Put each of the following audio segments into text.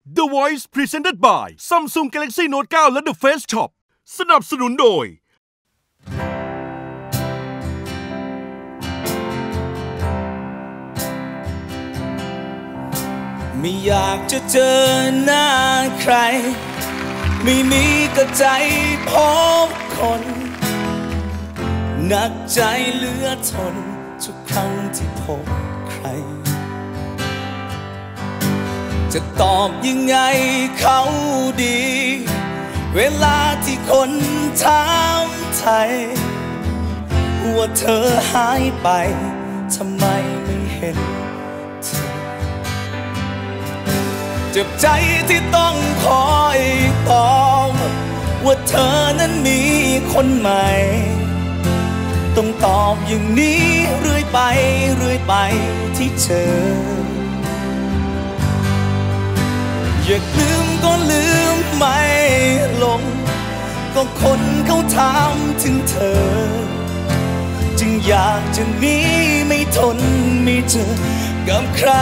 The Voice Presented by Samsung Galaxy Note 9 และ The Face Shop สนับสนุนโดยไม่อยากจะเจอหน้าใครไม่มีกระใจพบคนหนักใจเหลือทนทุกครั้งที่พบใครจะตอบยังไงเขาดีเวลาที่คนถามไทยว่าเธอหายไปทำไมไม่เห็นเธอเจ็บใจที่ต้องคอยตอบว่าเธอนั้นมีคนใหม่ต้องตอบอย่างนี้เรื่อยไปที่เจออยากลืมก็ลืมไม่ลงก็คนเขาถามถึงเธอจึงอยากจะหนีไม่ทนไม่เจอกับใคร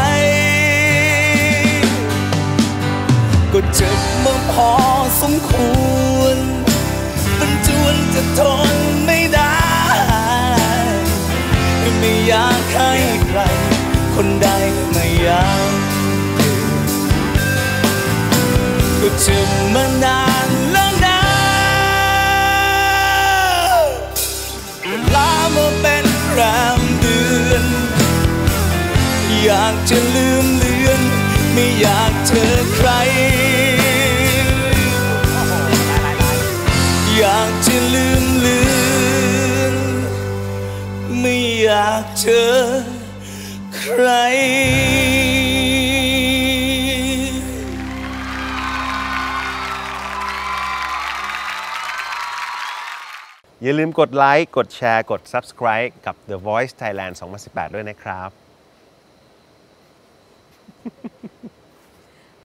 ก็เจ็บมาพอสมควรมันจวนจะทนไม่ได้ไม่อยากให้ใครคนใดไม่อยากก็เจ็บมานานแล้วนะลามาเป็นแรมเดือนอยากจะลืมเลือนไม่อยากเจอใครอยากจะลืมเลือนไม่อยากเจอใครอย่าลืมกดไลค์กดแชร์กด Subscribe กับ The Voice Thailand 2018 ด้วยนะครับ